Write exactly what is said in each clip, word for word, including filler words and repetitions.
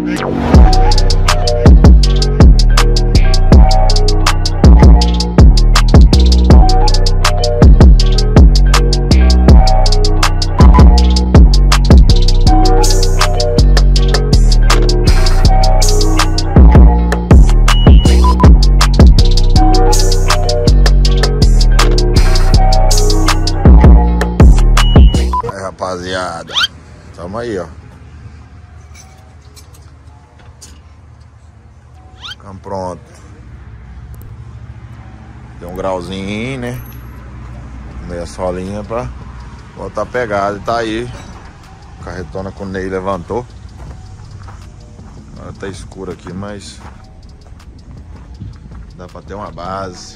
Rapaziada, tamo aí, ó. Ficamos pronto. Deu um grauzinho, né? Meia solinha pra voltar pegada. E tá aí. Carretona com o Ney levantou. Agora tá escuro aqui, mas dá pra ter uma base.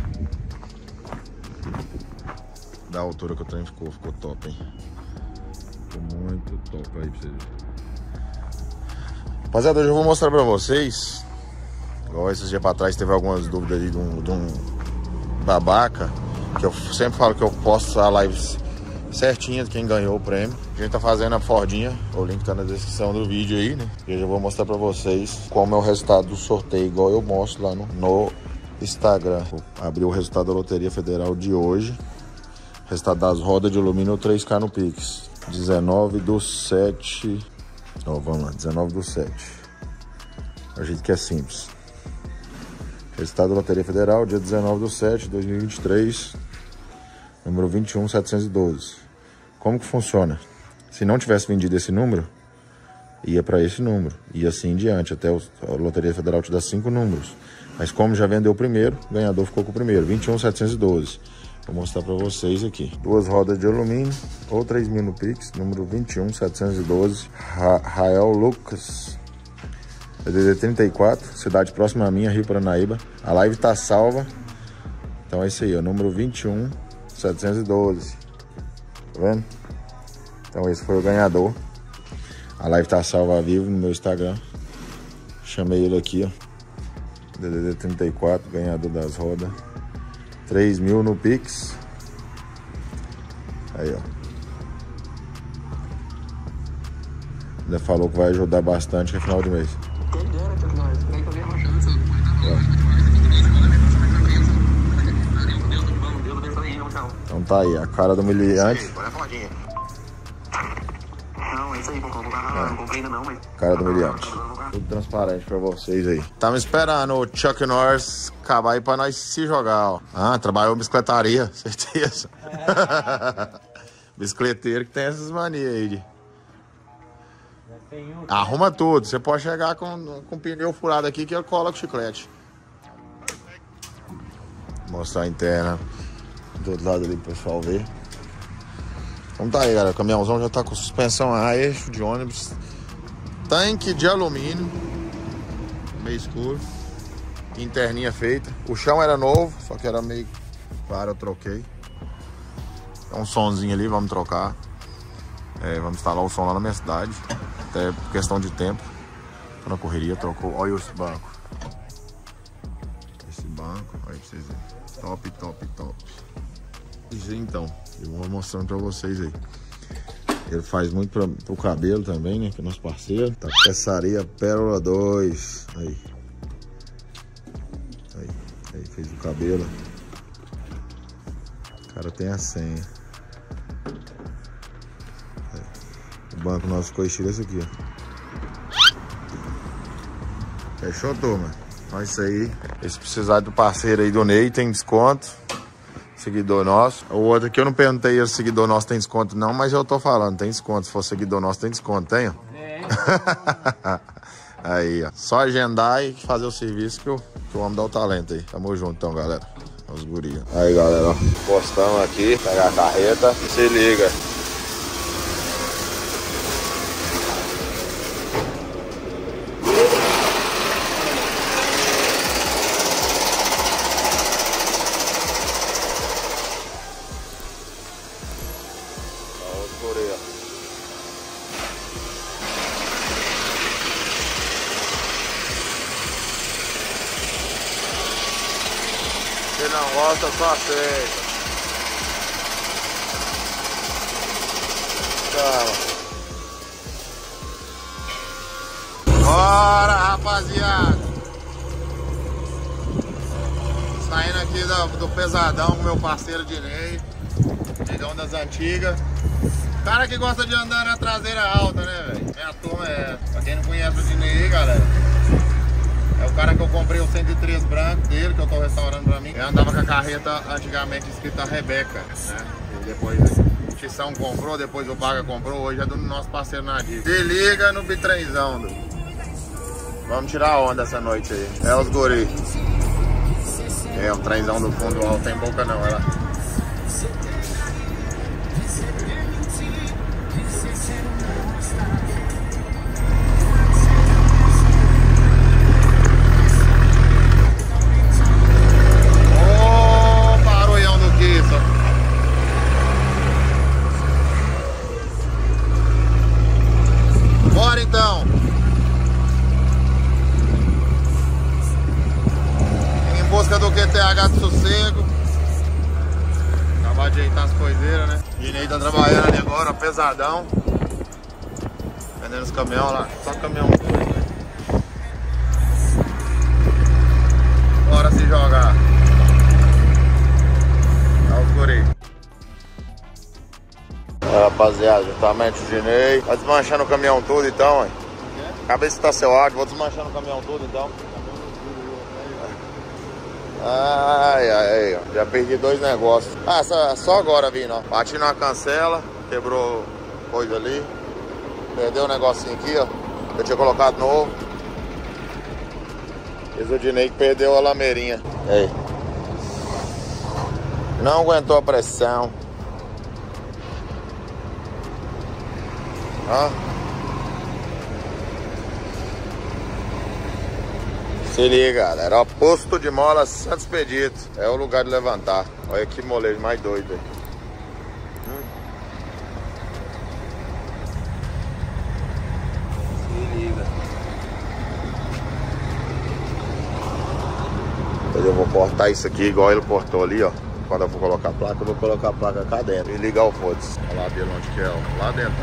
Da altura que o trem ficou, ficou top, hein? Ficou muito top aí pra vocês verem. Rapaziada, hoje eu vou mostrar pra vocês. Igual esses dias pra trás teve algumas dúvidas aí de um, de um babaca. Que eu sempre falo que eu posto a live certinha de quem ganhou o prêmio. A gente tá fazendo a Fordinha. O link tá na descrição do vídeo aí, né? E hoje eu vou mostrar pra vocês como é o resultado do sorteio, igual eu mostro lá no, no Instagram. Vou abrir o resultado da Loteria Federal de hoje. Resultado das rodas de alumínio três K no Pix. dezenove do sete. Ó, vamos lá, dezenove do sete. A gente que é simples. Resultado da Loteria Federal, dia dezenove do sete de dois mil e vinte e três. Número vinte e um mil setecentos e doze. Como que funciona? Se não tivesse vendido esse número, ia para esse número. E assim em diante. Até a Loteria Federal te dá cinco números. Mas como já vendeu o primeiro, o ganhador ficou com o primeiro. vinte e um mil setecentos e doze. Vou mostrar para vocês aqui. Duas rodas de alumínio, ou três mil no Pix, número vinte e um mil setecentos e doze. Ra Rael Lucas, D D D trinta e quatro, cidade próxima a minha, Rio Paranaíba. A live tá salva. Então é isso aí, ó, número vinte e um mil setecentos e doze. Tá vendo? Então esse foi o ganhador. A live tá salva ao vivo no meu Instagram. Chamei ele aqui, ó. D D D trinta e quatro, ganhador das rodas. três mil no Pix. Aí, ó. Ainda falou que vai ajudar bastante no final de mês. Então tá aí, a cara do humilhante. Não, é isso aí, não comprei ainda não, mas... Cara do humilhante. Tudo transparente pra vocês aí. Tava esperando o Chuck Norris acabar aí pra nós se jogar, ó. Ah, trabalhou em bicicletaria, certeza. É. Bicicleteiro que tem essas manias aí de... Arruma tudo. Você pode chegar com, com pneu furado aqui que eu coloco o chiclete. Vou mostrar a interna do outro lado ali pro pessoal ver. Então tá aí, galera. O caminhãozão já tá com suspensão a eixo de ônibus. Tanque de alumínio. Meio escuro. Interninha feita. O chão era novo, só que era meio claro, eu troquei. Tem um sonzinho ali, vamos trocar. É, vamos instalar o som lá na minha cidade. Até por questão de tempo. Tô na correria, trocou. Olha esse banco. Esse banco, olha pra vocês verem. Top, top, top. Isso aí, então. Eu vou mostrando pra vocês aí. Ele faz muito pra, pro cabelo também, né? Que é nosso parceiro. Tapeçaria Pérola dois. Aí. Aí. Aí fez o cabelo. O cara tem a senha. Aí. O banco nosso ficou estilo esse aqui, ó. Fechou, turma? Olha isso aí. E se precisar do parceiro aí do Ney, tem desconto. Seguidor nosso. O outro aqui eu não perguntei se seguidor nosso tem desconto não, mas eu tô falando, tem desconto. Se for seguidor nosso tem desconto, tem? É. Aí, ó. Só agendar e fazer o serviço que o, que o homem dá o talento aí. Tamo junto então, galera. Os gurias. Aí, galera, ó. Postamos aqui, pegar a carreta e se liga. Se não gosta, só aceita. Calma. rapaziada, saindo aqui do, do pesadão com meu parceiro Dinei, negão das antigas. Cara que gosta de andar na traseira alta, né, velho? Minha turma é essa. Pra quem não conhece o Dinei, galera, é o cara que eu comprei o cento e três branco dele, que eu tô restaurando pra mim. Eu andava com a carreta antigamente escrita Rebeca, né? E depois o Tição comprou, depois o Baga comprou, hoje é do nosso parceiro Nadir. Se liga no bitrenzão, do... Vamos tirar onda essa noite aí. É os guri. É, o trenzão do fundo alto, tem boca não, olha lá. Ô, barulhão do que isso? Bora então. Em busca do Q T H de sossego. Acabar de ajeitar as coiseiras, né? Dinei tá trabalhando ali agora, pesadão. Vendendo os caminhões lá. Só caminhão dois, né? Bora se jogar. Olha os guri. É, rapaziada, juntamente o Dinei. Vai desmanchando o caminhão todo então, hein? Acabei de citar seu áudio, vou desmanchando o caminhão todo então. Ai, ai, ai, já perdi dois negócios. Ah, só, só agora vindo, ó. Bati numa cancela, quebrou coisa ali. Perdeu um negocinho aqui, ó. Eu tinha colocado novo. Fiz o Dinei que perdeu a lameirinha. Aí. Não aguentou a pressão. Ó. Se liga, galera. Ó, posto de mola Santos Expedito. É o lugar de levantar. Olha que molejo mais doido aí. Hum. Se liga. Eu vou cortar isso aqui igual ele cortou ali, ó. Quando eu for colocar a placa, eu vou colocar a placa cá dentro e ligar o foda-se. Olha lá dele onde que é, ó. Lá dentro.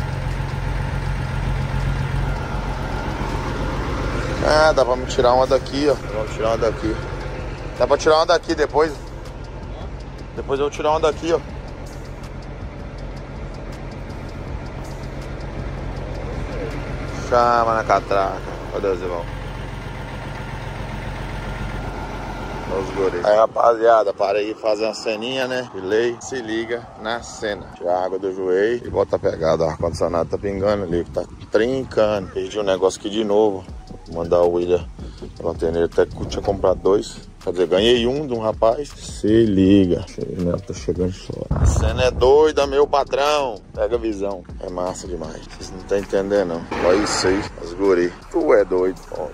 Ah, dá pra me tirar uma daqui, ó. Vamos tirar uma daqui. Dá pra tirar uma daqui depois. Depois eu vou tirar uma daqui, ó. Chama na catraca. Cadê o Zivão? Os guri. Aí, rapaziada, para aí fazer uma ceninha, né? Delay, se liga na cena. Tira a água do joelho e bota a pegada. O ar-condicionado tá pingando ali, que tá trincando. Perdi um negócio aqui de novo. Vou mandar o William lanterneiro, até que eu tinha comprado dois. Quer dizer, ganhei um de um rapaz. Se liga. Ele tá chegando só. A cena é doida, meu patrão. Pega a visão. É massa demais. Vocês não estão entendendo, não. Olha isso aí, os guri. Tu é doido, pô.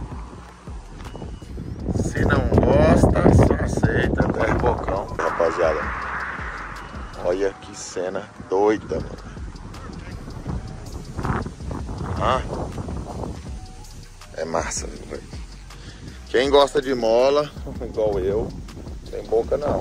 Se não gosta, só aceita. Até bocão. Rapaziada, olha que cena doida, mano. Ah, é massa, velho. Quem gosta de mola, igual eu, tem boca não.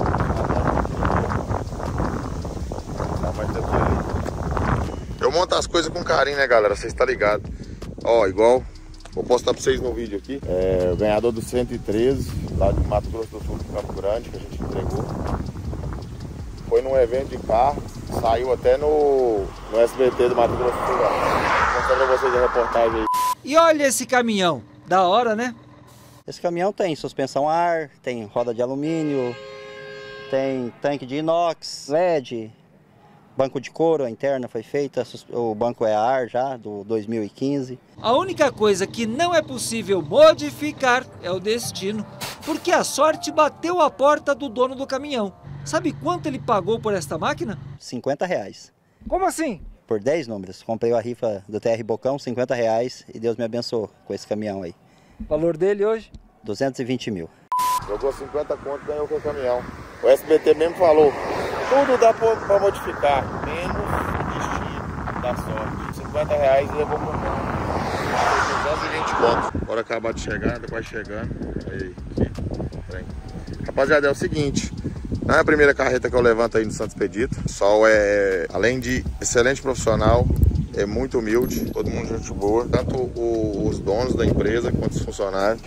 Tá mais daqui. Eu monto as coisas com carinho, né, galera? Vocês estão ligados. Ó, igual, vou postar pra vocês no vídeo aqui. É, o ganhador do cento e treze, lá de Mato Grosso do Sul, de Campo Grande, que a gente entregou. Foi num evento de carro, saiu até no, no S B T do Mato Grosso do Sul. Vou mostrar pra vocês a reportagem aí. E olha esse caminhão, da hora, né? Esse caminhão tem suspensão a ar, tem roda de alumínio, tem tanque de inox, L E D, banco de couro, a interna foi feita, o banco é a ar já, do dois mil e quinze. A única coisa que não é possível modificar é o destino, porque a sorte bateu a porta do dono do caminhão. Sabe quanto ele pagou por esta máquina? cinquenta reais. Como assim? Por dez números. Comprei a rifa do T R Bocão, cinquenta reais, e Deus me abençoou com esse caminhão aí. O valor dele hoje? duzentos e vinte mil. Jogou cinquenta conto e ganhou com o caminhão. O S B T mesmo falou, tudo dá pra, pra modificar, menos o destino da sorte. cinquenta reais levou pro mundo. duzentos e vinte conto. Bora acabar de chegar, depois chegando. Aí, aqui. Trem. Rapaziada, é o seguinte. Não é a primeira carreta que eu levanto aí no Santos Expedito. O Sol é, além de excelente profissional, é muito humilde, todo mundo gente boa, tanto o, os donos da empresa quanto os funcionários.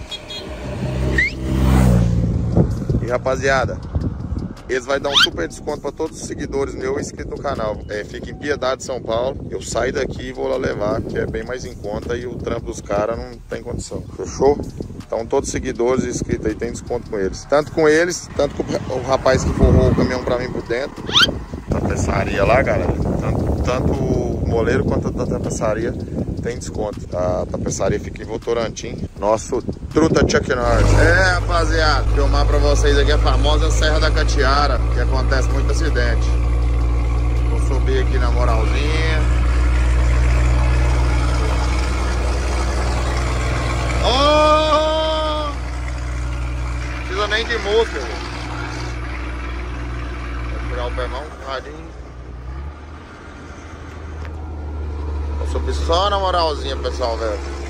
E rapaziada, eles vão dar um super desconto para todos os seguidores meus inscritos no canal. É, fica em Piedade, São Paulo. Eu saio daqui e vou lá levar, que é bem mais em conta e o trampo dos caras não tem condição. Fechou? Então todos os seguidores inscritos aí tem desconto com eles. Tanto com eles, tanto com o rapaz que forrou o caminhão pra mim por dentro. Tapeçaria lá, galera. Tanto, tanto o moleiro quanto a tapeçaria tem desconto. A tapeçaria fica em Votorantim. Nosso truta Chuck Norris. É, rapaziada, filmar pra vocês aqui a famosa Serra da Catiara, que acontece muito acidente. Vou subir aqui na moralzinha. Oh! Não precisa nem de música. Vou tirar o pé mão, um radinho. Vou subir só na moralzinha, pessoal, velho.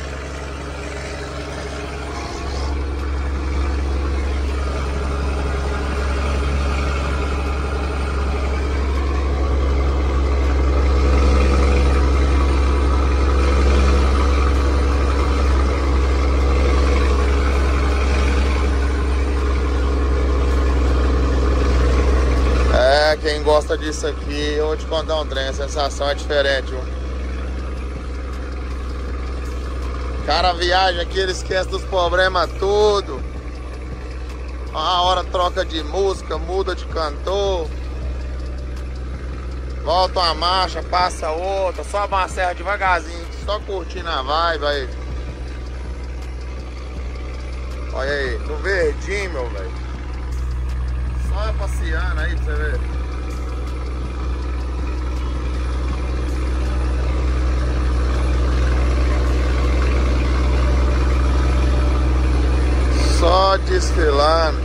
Quem gosta disso aqui, eu vou te contar um trem, a sensação é diferente, viu? Cara viaja aqui, ele esquece dos problemas tudo. Uma hora troca de música, muda de cantor. Volta uma marcha, passa outra, sobe uma serra devagarzinho, só curtindo a vibe aí. Olha aí, no verdinho, meu velho. Só passeando aí pra você ver. Só desfilando.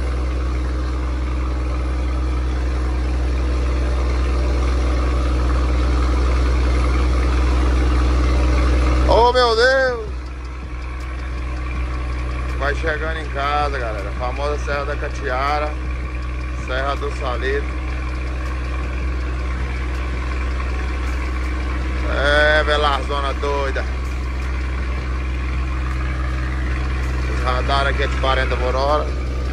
Oh, meu Deus! Vai chegando em casa, galera. A famosa Serra da Catiara, Serra do Salito. É, Belarzona doida. Radar aqui é de quarenta por hora.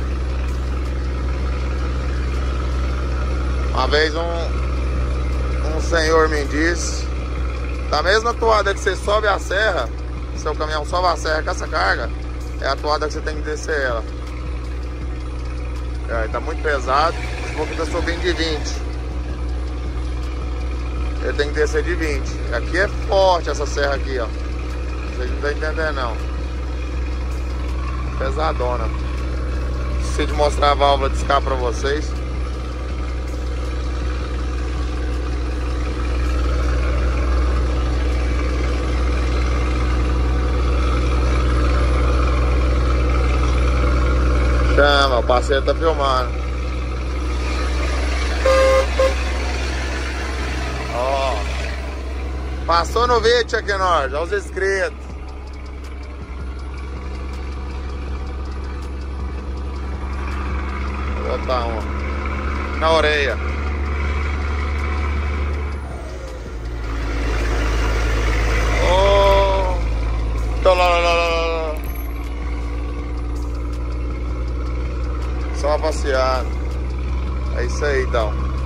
Uma vez um, um senhor me disse, da mesma toada que você sobe a serra, seu caminhão sobe a serra com essa carga, é a toada que você tem que descer ela. É, tá muito pesado, porque tá subindo de vinte. Ele tem que descer de vinte. Aqui é forte essa serra aqui, ó. Vocês não estão entendendo não. Pesadona. Esqueci de mostrar a válvula de escape pra vocês. Chama, o parceiro tá filmando. Ó, passou no vídeo aqui, nós, já os inscritos. Vou botar uma na orelha. Oh, tô lá, lá, lá, lá. Só passear. É isso aí, então.